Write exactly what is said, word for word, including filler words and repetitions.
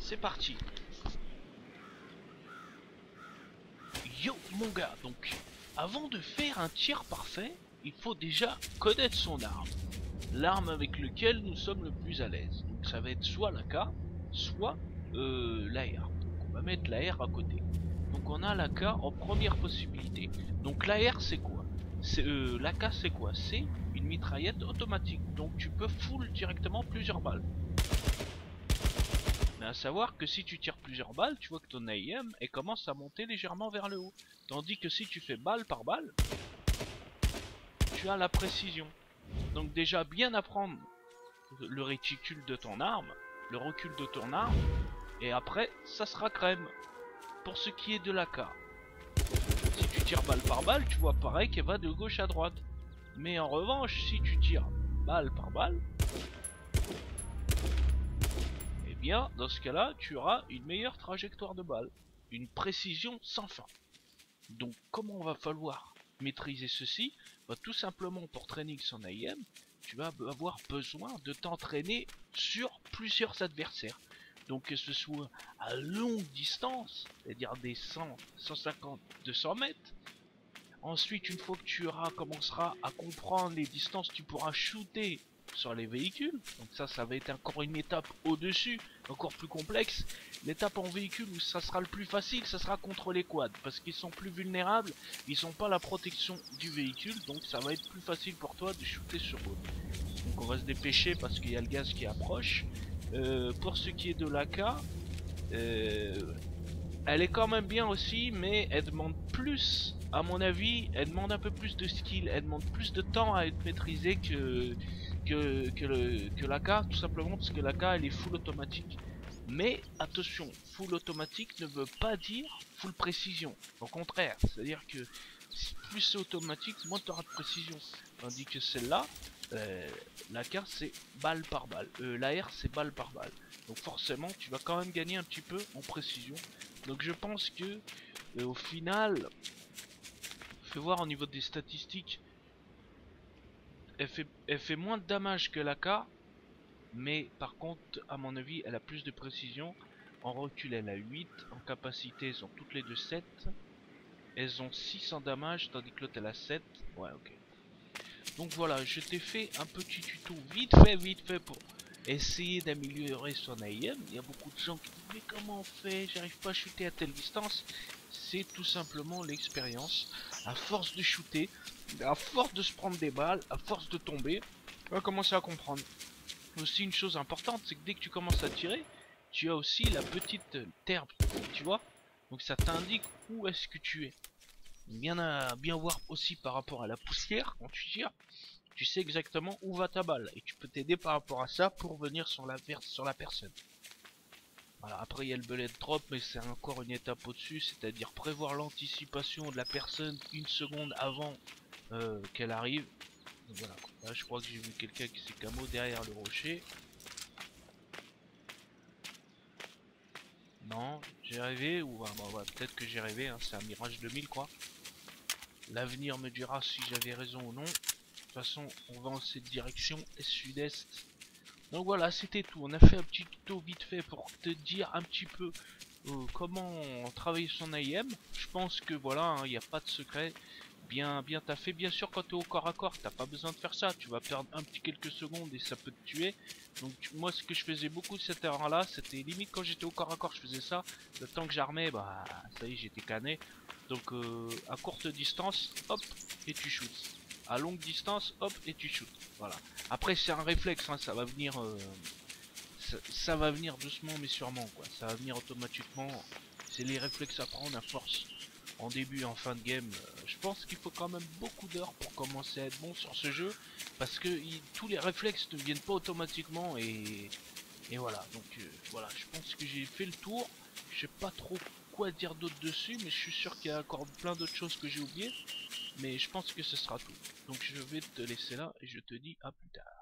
c'est parti. Yo mon gars, donc avant de faire un tir parfait, il faut déjà connaître son arme. L'arme avec laquelle nous sommes le plus à l'aise. Donc ça va être soit l'A K, soit euh, l'A R. Donc on va mettre l'A R à côté. Donc on a l'A K en première possibilité. Donc l'A R c'est quoi? C'est euh, l'A K c'est quoi? C'est une mitraillette automatique. Donc tu peux full directement plusieurs balles. Mais à savoir que si tu tires plusieurs balles, tu vois que ton A I M elle commence à monter légèrement vers le haut. Tandis que si tu fais balle par balle, tu as la précision. Donc déjà bien apprendre le réticule de ton arme, le recul de ton arme, et après ça sera crème. Pour ce qui est de l'A K, si tu tires balle par balle, tu vois pareil qu'elle va de gauche à droite. Mais en revanche, si tu tires balle par balle, eh bien dans ce cas là tu auras une meilleure trajectoire de balle, une précision sans fin. Donc comment on va falloir maîtriser ceci? Bah, tout simplement pour traîner son A I M, tu vas avoir besoin de t'entraîner sur plusieurs adversaires. Donc que ce soit à longue distance, c'est-à-dire des cent, cent cinquante, deux cents mètres. Ensuite, une fois que tu auras commenceras à comprendre les distances, tu pourras shooter sur les véhicules. Donc ça, ça va être encore une étape au-dessus, encore plus complexe. L'étape en véhicule où ça sera le plus facile, ça sera contre les quads. Parce qu'ils sont plus vulnérables, ils sont pas la protection du véhicule. Donc ça va être plus facile pour toi de shooter sur eux. Donc on va se dépêcher parce qu'il y a le gaz qui approche. Euh, pour ce qui est de l'A K, euh, elle est quand même bien aussi, mais elle demande plus, à mon avis, elle demande un peu plus de skill, elle demande plus de temps à être maîtrisée que, que, que, le, que l'A K, tout simplement parce que l'A K elle est full automatique. Mais attention, full automatique ne veut pas dire full précision. Au contraire, c'est-à-dire que plus c'est automatique, moins tu auras de précision. Tandis que celle-là, euh, l'A K c'est balle par balle, euh, l'A R c'est balle par balle. Donc forcément tu vas quand même gagner un petit peu en précision. Donc je pense que euh, au final, fais voir au niveau des statistiques, elle fait, elle fait moins de damage que l'A K, mais par contre à mon avis elle a plus de précision. En recul elle a huit, en capacité elles ont toutes les deux sept. Elles ont six en damage tandis que l'autre elle a sept. Ouais ok. Donc voilà, je t'ai fait un petit tuto vite fait, vite fait pour essayer d'améliorer son A I M. Il y a beaucoup de gens qui disent mais comment on fait, j'arrive pas à shooter à telle distance. C'est tout simplement l'expérience. À force de shooter, à force de se prendre des balles, à force de tomber, on va commencer à comprendre. Aussi une chose importante, c'est que dès que tu commences à tirer, tu as aussi la petite terre, tu vois. Donc ça t'indique où est-ce que tu es. Bien à bien voir aussi par rapport à la poussière quand tu tires, tu sais exactement où va ta balle et tu peux t'aider par rapport à ça pour venir sur la sur la personne. Voilà, après il y a le bullet drop, mais c'est encore une étape au-dessus, c'est-à-dire prévoir l'anticipation de la personne une seconde avant euh, qu'elle arrive. Donc voilà, là je crois que j'ai vu quelqu'un qui s'est camo derrière le rocher. Non, j'ai rêvé, ou ah, bah, ouais, peut-être que j'ai rêvé, hein, c'est un Mirage deux mille quoi. L'avenir me dira si j'avais raison ou non. De toute façon, on va en cette direction, sud-est. Donc voilà, c'était tout. On a fait un petit tuto vite fait pour te dire un petit peu euh, comment travailler son A I M. Je pense que voilà, il hein, n'y a pas de secret. Bien, bien t'as fait. Bien sûr, quand tu es au corps à corps, t'as pas besoin de faire ça. Tu vas perdre un petit quelques secondes et ça peut te tuer. Donc tu, moi, ce que je faisais beaucoup de cette erreur-là, c'était limite quand j'étais au corps à corps, je faisais ça. Le temps que j'armais, bah ça y est, j'étais cané. Donc euh, à courte distance, hop, et tu shoots. À longue distance, hop, et tu shoots. Voilà. Après c'est un réflexe, hein, ça va venir, euh, ça, ça va venir doucement mais sûrement quoi. Ça va venir automatiquement. C'est les réflexes à prendre à force. En début et en fin de game, euh, je pense qu'il faut quand même beaucoup d'heures pour commencer à être bon sur ce jeu, parce que il, tous les réflexes ne viennent pas automatiquement et, et voilà. Donc euh, voilà, je pense que j'ai fait le tour. Je sais pas trop quoi dire d'autre dessus, mais je suis sûr qu'il y a encore plein d'autres choses que j'ai oubliées. Mais je pense que ce sera tout. Donc je vais te laisser là et je te dis à plus tard.